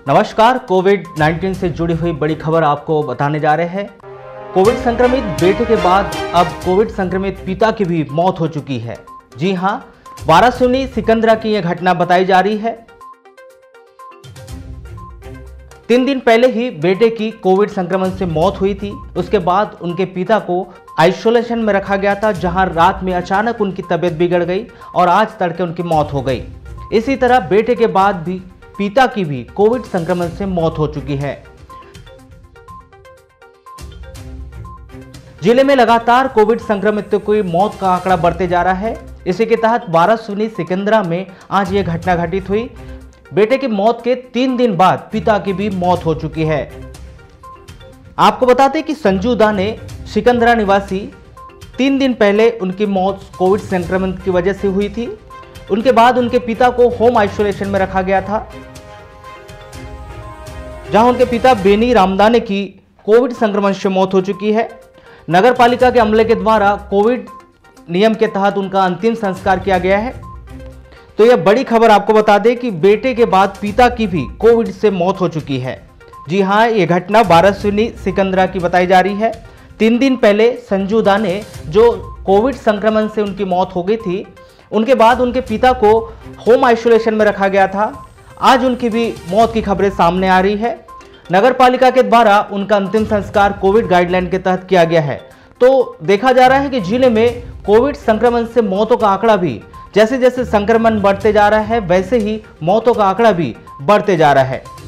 नमस्कार। कोविड-19 से जुड़ी हुई बड़ी खबर आपको बताने जा रहे हैं। कोविड संक्रमित बेटे के बाद अब कोविड संक्रमित पिता की भी मौत हो चुकी है। जी हां, वाराणसी सिकंदरा की यह घटना बताई जा रही है। 3 दिन पहले ही बेटे की कोविड संक्रमण से मौत हुई थी। उसके बाद उनके पिता को आइसोलेशन में रखा गया था, जहां रात में अचानक उनकी तबीयत बिगड़ गई और आज तड़के उनकी मौत हो गई। इसी तरह बेटे के बाद भी पिता की भी कोविड संक्रमण से मौत हो चुकी है। जिले में लगातार कोविड संक्रमितों की मौत का आंकड़ा बढ़ते जा रहा है। इसी के तहत वाराणसी सिकंदरा में आज यह घटना घटित हुई। बेटे की मौत के 3 दिन बाद पिता की भी मौत हो चुकी है। आपको बता दें कि संजू दाने सिकंदरा निवासी 3 दिन पहले उनकी मौत कोविड संक्रमण की वजह से हुई थी। उनके बाद उनके पिता को होम आइसोलेशन में रखा गया था, जहां उनके पिता बेनी रामदाने की कोविड संक्रमण से मौत हो चुकी है। नगर पालिका के अमले के द्वारा कोविड नियम के तहत उनका अंतिम संस्कार किया गया है। तो यह बड़ी खबर आपको बता दें कि बेटे के बाद पिता की भी कोविड से मौत हो चुकी है। जी हां, यह घटना वाराणसी सिकंदरा की बताई जा रही है। 3 दिन पहले संजू दाने जो कोविड संक्रमण से उनकी मौत हो गई थी, उनके बाद उनके पिता को होम आइसोलेशन में रखा गया था। आज उनकी भी मौत की खबरें सामने आ रही है। नगर पालिका के द्वारा उनका अंतिम संस्कार कोविड गाइडलाइन के तहत किया गया है। तो देखा जा रहा है कि जिले में कोविड संक्रमण से मौतों का आंकड़ा भी जैसे जैसे संक्रमण बढ़ते जा रहा है, वैसे ही मौतों का आंकड़ा भी बढ़ते जा रहा है।